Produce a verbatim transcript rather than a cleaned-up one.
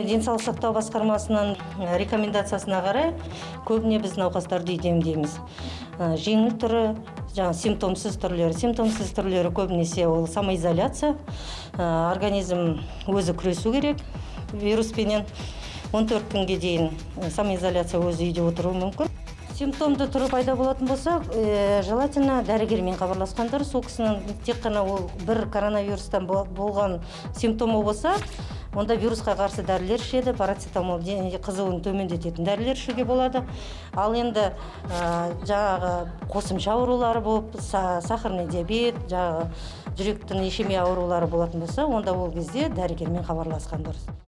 Денсаулық сақтау басқармасының рекомендациясына қарай көбіне біз науқастарды үйде емдейміз. Жеңіл түрі, жаңа симптомсыз түрлері, симптомсыз түрлері көбінесе ол самоизоляция, организм өзі күресу керек вируспенен. он төрт күнге дейін самоизоляция өзі үйде отыруы мүмкін. Симптомды түрі пайда болатын болса, желательно дәрігермен хабарласқан дұрыс. Сол кісінің тек қана ол бір коронавирустан болған симптомы болса, онда вирусқа қарсы дәрілер ішеді, парацетамол дене қызуын төмендететін дәрілер ішуге болады. Ал енді жаңағы қосымша аурулары болып, сахарный диабет, жаңағы жүректің ишемия аурулары болатын болса, онда ол кезде дәрігермен хабарласқан дұрыс.